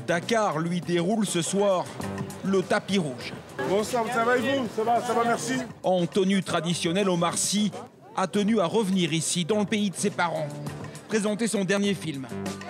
Dakar lui déroule ce soir le tapis rouge. Bonsoir, ça va et vous? Ça va, merci. En tenue traditionnelle, Omar Sy a tenu à revenir ici, dans le pays de ses parents, présenter son dernier film.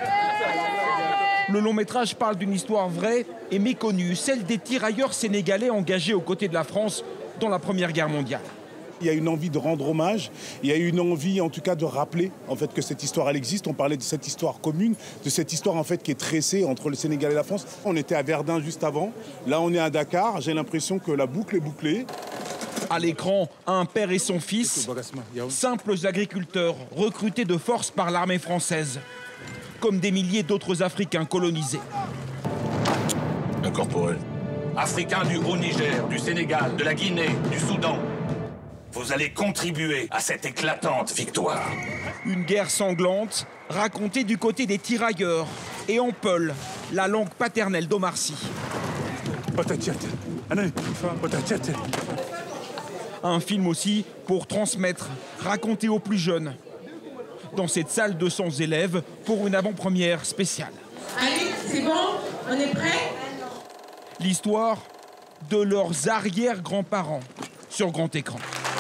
Le long métrage parle d'une histoire vraie et méconnue, celle des tirailleurs sénégalais engagés aux côtés de la France dans la Première Guerre mondiale. Il y a une envie de rendre hommage, il y a une envie en tout cas de rappeler en fait que cette histoire elle existe. On parlait de cette histoire commune, de cette histoire en fait qui est tressée entre le Sénégal et la France. On était à Verdun juste avant, là on est à Dakar, j'ai l'impression que la boucle est bouclée. À l'écran, un père et son fils, simples agriculteurs recrutés de force par l'armée française, comme des milliers d'autres Africains colonisés. Incorporé. Africains du Haut-Niger, du Sénégal, de la Guinée, du Soudan. Vous allez contribuer à cette éclatante victoire. Une guerre sanglante, racontée du côté des tirailleurs et en peul, la langue paternelle d'Omar Sy. Un film aussi pour transmettre, raconter aux plus jeunes. Dans cette salle, 200 élèves pour une avant-première spéciale. Allez, c'est bon, on est prêts? L'histoire de leurs arrière-grands-parents sur grand écran.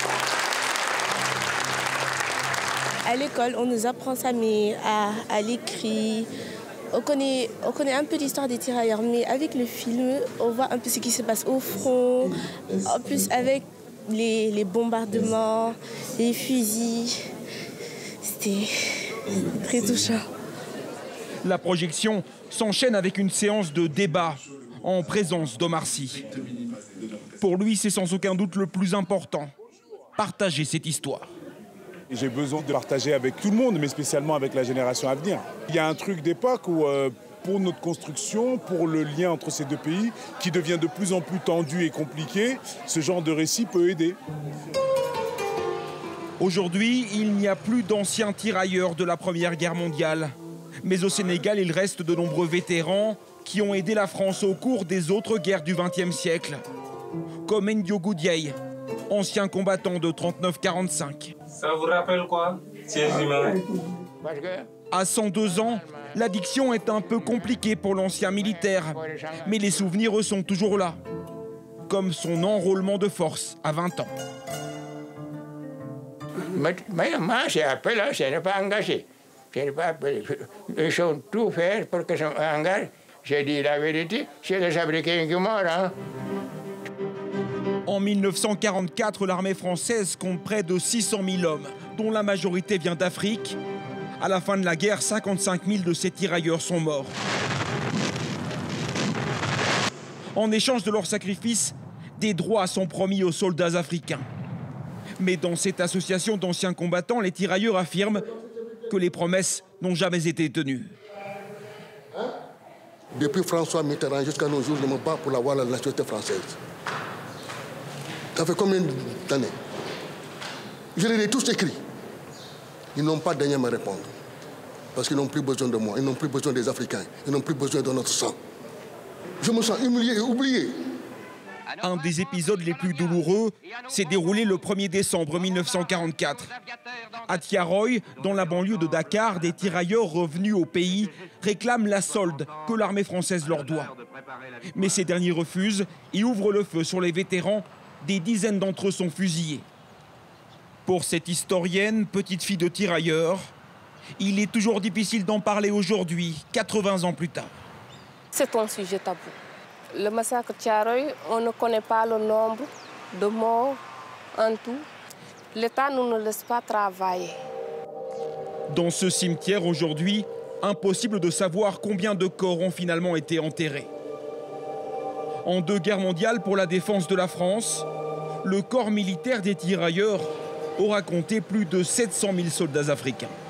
À l'école, on nous apprend ça, mais à l'écrit. On connaît un peu l'histoire des tirailleurs, mais avec le film, on voit un peu ce qui se passe au front. En plus, avec les bombardements, les fusils, c'était très touchant. La projection s'enchaîne avec une séance de débat en présence d'Omar Sy. Pour lui, c'est sans aucun doute le plus important, partager cette histoire. J'ai besoin de partager avec tout le monde, mais spécialement avec la génération à venir. Il y a un truc d'époque où, pour notre construction, pour le lien entre ces deux pays, qui devient de plus en plus tendu et compliqué, ce genre de récit peut aider. Aujourd'hui, il n'y a plus d'anciens tirailleurs de la Première Guerre mondiale. Mais au Sénégal, il reste de nombreux vétérans qui ont aidé la France au cours des autres guerres du XXe siècle. Comme Ndiogou Dieye, ancien combattant de 39-45. Ça vous rappelle quoi? À 102 ans, l'addiction est un peu compliquée pour l'ancien militaire. Mais les souvenirs, eux, sont toujours là. Comme son enrôlement de force à 20 ans. Moi, j'ai appelé, je n'ai pas engagé. Je n'ai pas appelé. Ils ont tout fait pour que je m'engage. J'ai dit la vérité, c'est les Africains qui meurent. Hein. En 1944, l'armée française compte près de 600 000 hommes, dont la majorité vient d'Afrique. À la fin de la guerre, 55 000 de ces tirailleurs sont morts. En échange de leur sacrifice, des droits sont promis aux soldats africains. Mais dans cette association d'anciens combattants, les tirailleurs affirment que les promesses n'ont jamais été tenues. Depuis François Mitterrand jusqu'à nos jours, je me bats pour avoir la nationalité française. Ça fait combien d'années? Je les ai tous écrits. Ils n'ont pas daigné me répondre. Parce qu'ils n'ont plus besoin de moi, ils n'ont plus besoin des Africains, ils n'ont plus besoin de notre sang. Je me sens humilié et oublié. Un des épisodes les plus douloureux s'est déroulé le 1er décembre 1944. À Tiaroy, dans la banlieue de Dakar, des tirailleurs revenus au pays réclament la solde que l'armée française leur doit. Mais ces derniers refusent et ouvrent le feu sur les vétérans. Des dizaines d'entre eux sont fusillés. Pour cette historienne, petite fille de tirailleurs, il est toujours difficile d'en parler aujourd'hui, 80 ans plus tard. C'est un sujet tabou. Le massacre de Tiaroy, on ne connaît pas le nombre de morts en tout. L'État ne nous laisse pas travailler. Dans ce cimetière aujourd'hui, impossible de savoir combien de corps ont finalement été enterrés. En 2 guerres mondiales pour la défense de la France, le corps militaire des tirailleurs aura compté plus de 700 000 soldats africains.